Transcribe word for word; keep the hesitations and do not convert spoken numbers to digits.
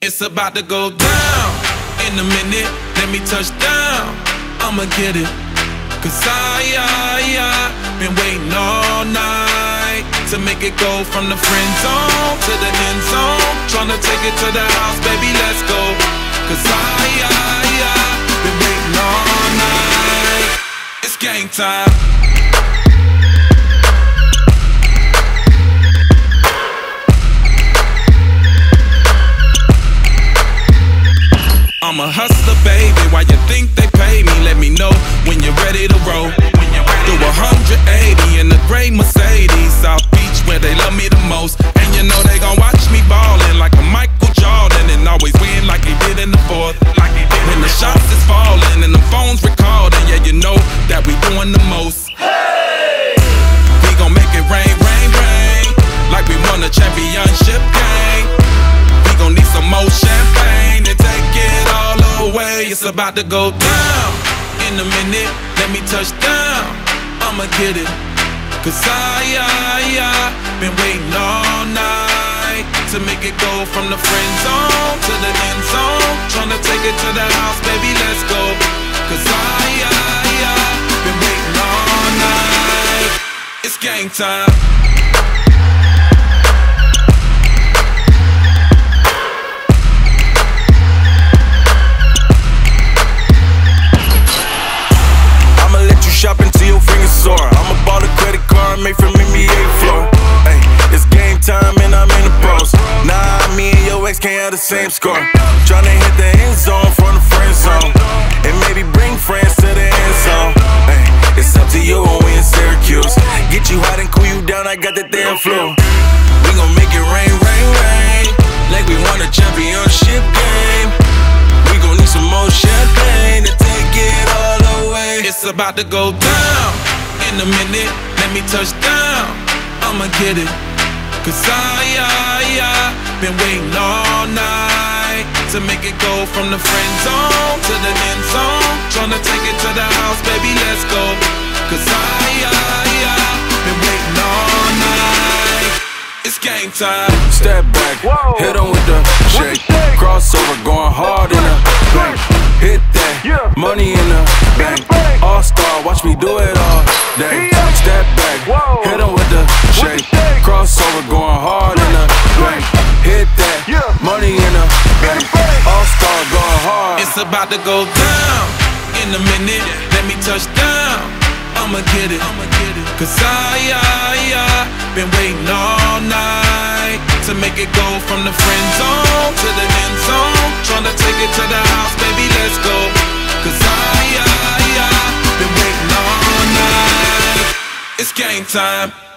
It's about to go down in a minute. Let me touch down. I'ma get it. Cause I, I, I been waiting all night to make it go from the friend zone to the end zone. Tryna take it to the house, baby, let's go. Cause I, I, I been waiting all night. It's game time. I'm a hustler, baby. Why you think they pay me? Let me know when you're ready to roll. Do a hundred eighty in the gray Mercedes, South Beach, where they love me the most. And you know they gon' watch me ballin' like a Michael Jordan, and always win like he did in the fourth. Like he did when the shots is falling and the phones recording, yeah, you know that we doing the most. Hey! We gon' make it rain, rain, rain, like we won a championship game. We gon' need some more champagne to take it all away. It's about to go down in a minute. Let me touch down. I'ma get it. Cause I, I, I been waiting all night to make it go from the friend zone to the end zone. Tryna take it to the house, baby, let's go. Cause I, I, I been waiting all night. It's game time. Shop until your fingers sore. I'ma ball a credit card made from N B A floor. Hey, it's game time and I'm in the pros. Nah, me and your ex can't have the same score. Tryna hit the end zone from the friend zone, and maybe bring friends to the end zone. Hey, it's up to you when we in Syracuse. Get you hot and cool you down, I got the damn flu. We gon' make it rain, rain, rain, like we won a championship game. We gon' need some more champagne to take it all away. It's about to go down in a minute. Let me touch down. I'ma get it. Cause I, I, I been waiting all night to make it go from the friend zone to the end zone. Tryna take it to the house, baby, let's go. Cause I, I, I been waiting all night. It's game time. Step back, whoa, hit on with the shake. Crossover, going hard in the bank. Hit that, yeah, money in the bank. All-star, watch me do it all day. Step back, whoa, hit on with the shake. Crossover, going hard in the bank. Hit that, yeah, money in the bank. All-star, going hard. It's about to go down in a minute. Let me touch down. I'ma get it. Cause I, I, I been waiting all night to make it go from the friend zone to the end zone. Tryna take it to the house, baby, let's go. Cause I, I, I been waiting all night. It's game time.